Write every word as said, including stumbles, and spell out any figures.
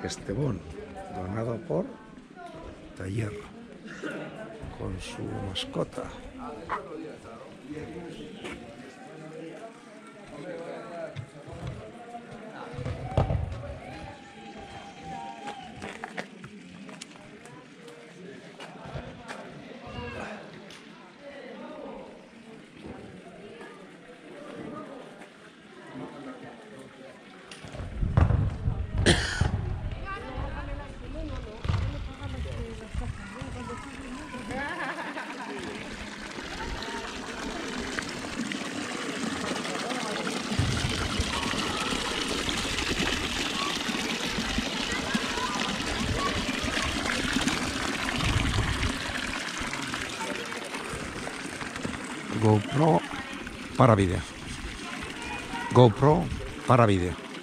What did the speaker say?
Estebón, donado por Taller, con su mascota. GoPro para vídeo. GoPro para vídeo.